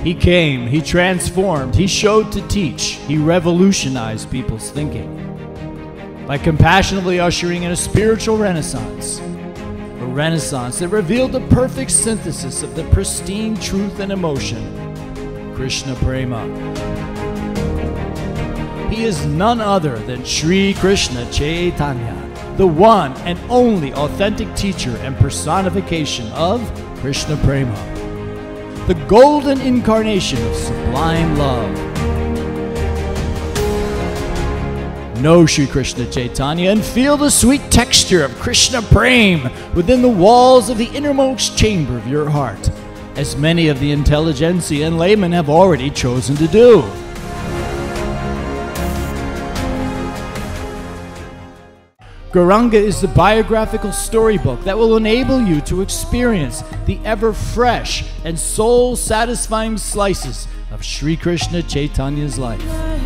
He came, he transformed, he showed to teach, he revolutionized people's thinking by compassionately ushering in a spiritual renaissance. A renaissance that revealed the perfect synthesis of the pristine truth and emotion, Krishna Prema. He is none other than Sri Krishna Chaitanya, the one and only authentic teacher and personification of Krishna Prema, the golden incarnation of sublime love. Know Sri Krishna Chaitanya and feel the sweet texture of Krishna Prema within the walls of the innermost chamber of your heart, as many of the intelligentsia and laymen have already chosen to do. Gauranga is the biographical storybook that will enable you to experience the ever-fresh and soul-satisfying slices of Sri Krishna Chaitanya's life.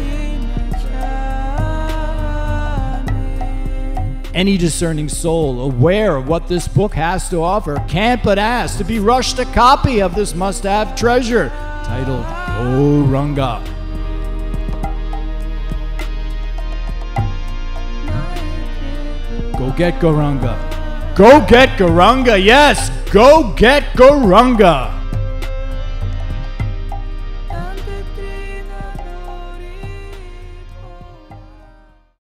Any discerning soul aware of what this book has to offer can't but ask to be rushed a copy of this must-have treasure titled Gauranga. Go get Gauranga. Go get Gauranga, yes! Go get Gauranga!